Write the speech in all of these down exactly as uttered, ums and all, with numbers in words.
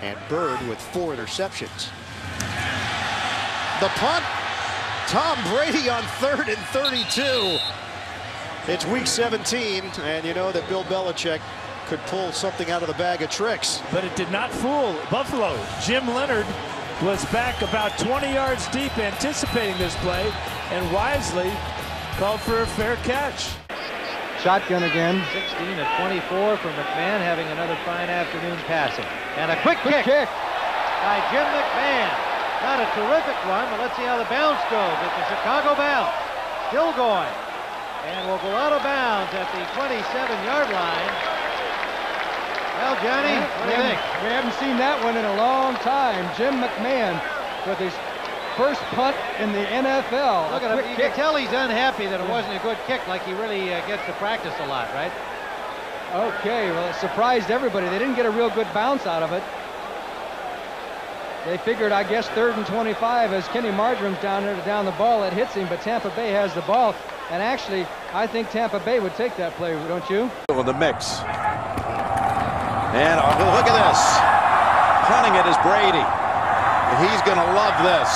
and Bird with four interceptions. The punt, Tom Brady on third and thirty-two. It's week seventeen, and you know that Bill Belichick could pull something out of the bag of tricks. But it did not fool Buffalo. Jim Leonard was back about twenty yards deep anticipating this play, and wisely called for a fair catch. Shotgun again. sixteen of twenty-four for McMahon, having another fine afternoon passing. And a quick, quick kick, kick by Jim McMahon. Not a terrific one, but let's see how the bounce goes. It's a Chicago bounce. Still going. And will go out of bounds at the twenty-seven yard line. Well, Johnny, what do you think? We haven't seen that one in a long time. Jim McMahon with his first punt in the N F L. Look at him. You can tell he's unhappy that it wasn't a good kick, like he really uh, gets to practice a lot, right? Okay, well, it surprised everybody. They didn't get a real good bounce out of it. They figured, I guess, third and twenty-five as Kenny Marjorum's down there to down the ball. It hits him, but Tampa Bay has the ball. And actually, I think Tampa Bay would take that play, don't you? In the mix. And oh, look at this. Punting it is Brady. He's going to love this.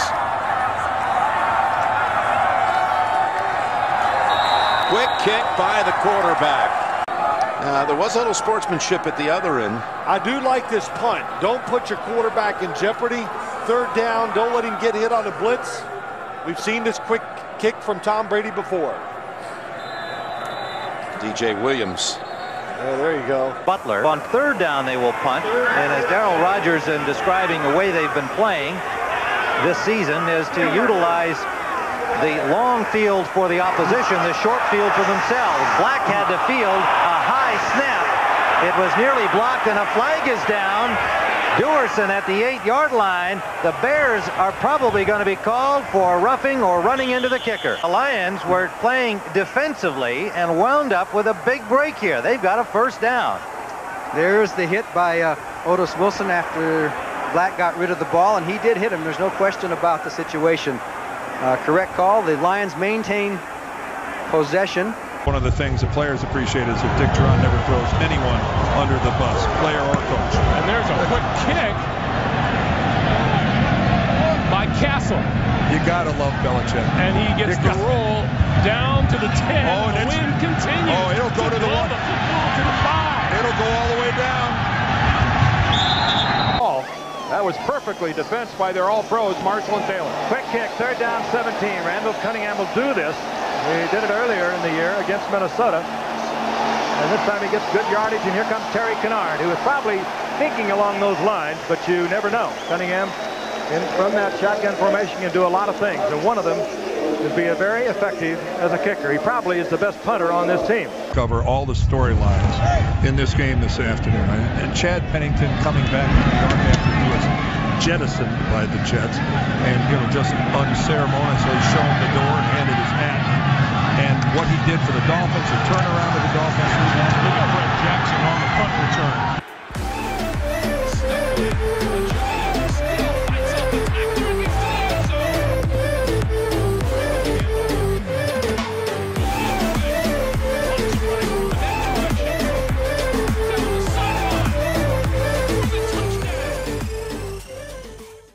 Quick kick by the quarterback. Uh, there was a little sportsmanship at the other end. I do like this punt. Don't put your quarterback in jeopardy. Third down, don't let him get hit on a blitz. We've seen this quick kick from Tom Brady before. D J Williams. Oh, there you go. Butler. On third down, they will punt. And as Darryl Rogers, in describing the way they've been playing this season, is to utilize the long field for the opposition, the short field for themselves. Black had to field a high snap. It was nearly blocked, and a flag is down. Dewerson at the eight yard line. The Bears are probably going to be called for roughing or running into the kicker. The Lions were playing defensively and wound up with a big break here. They've got a first down. There's the hit by uh, Otis Wilson after Black got rid of the ball, and he did hit him. There's no question about the situation. Uh, correct call. The Lions maintain possession. One of the things the players appreciate is that Dick Duran never throws anyone under the bus, player or coach. And there's a quick kick by Castle. You gotta love Belichick. And he gets You the got- roll down to the ten. Oh, and the it's- wind continues. Oh, it'll go to the blow one. the football to the five. It'll go all the way down. That was perfectly defensed by their all-pros, Marshall and Taylor. Quick kick, third down, seventeen. Randall Cunningham will do this. He did it earlier in the year against Minnesota. And this time he gets good yardage, and here comes Terry Kennard, who is probably thinking along those lines, but you never know. Cunningham, in, from that shotgun formation, can do a lot of things, and one of them is be a very effective as a kicker. He probably is the best punter on this team. Cover all the storylines in this game this afternoon. And Chad Pennington coming back to New York after he was jettisoned by the Jets, and you know, just unceremoniously shown the door and handed his hat. And what he did for the Dolphins, the turnaround of the Dolphins. Look at Brett Jackson on the punt return.